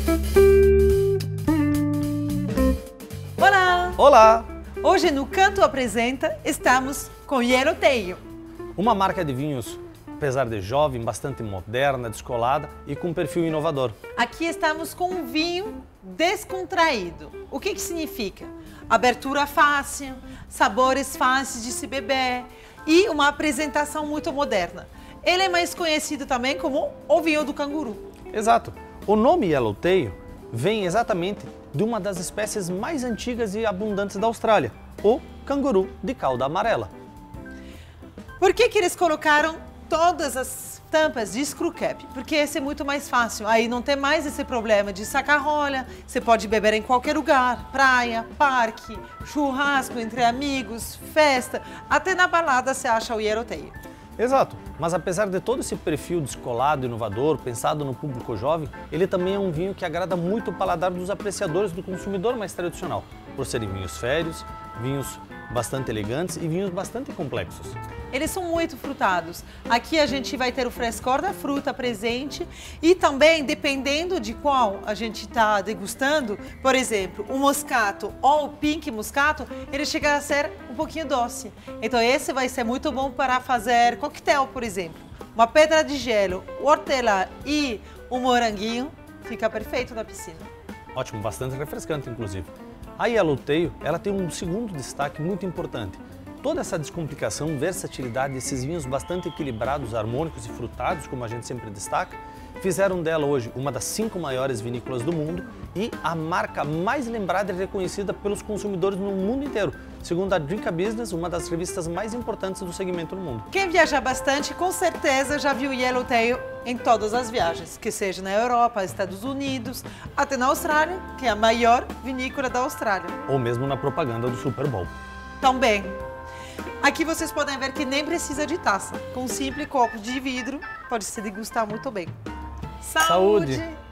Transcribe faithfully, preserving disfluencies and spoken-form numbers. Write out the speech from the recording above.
Olá! Olá! Hoje no Canto Apresenta estamos com Yellowtail. Uma marca de vinhos, apesar de jovem, bastante moderna, descolada e com um perfil inovador. Aqui estamos com um vinho descontraído. O que que significa? Abertura fácil, sabores fáceis de se beber e uma apresentação muito moderna. Ele é mais conhecido também como o vinho do canguru. Exato. O nome Yellowtail vem exatamente de uma das espécies mais antigas e abundantes da Austrália, o canguru de cauda amarela. Por que que eles colocaram todas as tampas de screw cap? Porque esse é muito mais fácil, aí não tem mais esse problema de saca-rolha, você pode beber em qualquer lugar, praia, parque, churrasco entre amigos, festa, até na balada você acha o Yellowtail. Exato, mas apesar de todo esse perfil descolado, inovador, pensado no público jovem, ele também é um vinho que agrada muito o paladar dos apreciadores do consumidor mais tradicional, por serem vinhos férios, vinhos bastante elegantes e vinhos bastante complexos. Eles são muito frutados. Aqui a gente vai ter o frescor da fruta presente e também, dependendo de qual a gente está degustando, por exemplo, o moscato ou o pink moscato, ele chega a ser um pouquinho doce. Então esse vai ser muito bom para fazer coquetel, por exemplo. Uma pedra de gelo, o hortelã e o moranguinho, fica perfeito na piscina. Ótimo, bastante refrescante, inclusive. A Yellowtail, ela tem um segundo destaque muito importante. Toda essa descomplicação, versatilidade, esses vinhos bastante equilibrados, harmônicos e frutados, como a gente sempre destaca, fizeram dela hoje uma das cinco maiores vinícolas do mundo e a marca mais lembrada e reconhecida pelos consumidores no mundo inteiro, segundo a Drink a Business, uma das revistas mais importantes do segmento no mundo. Quem viaja bastante, com certeza já viu Yellowtail em todas as viagens, que seja na Europa, Estados Unidos, até na Austrália, que é a maior vinícola da Austrália. Ou mesmo na propaganda do Super Bowl. Também. Aqui vocês podem ver que nem precisa de taça. Com um simples copo de vidro, pode se degustar muito bem. Saúde! Saúde.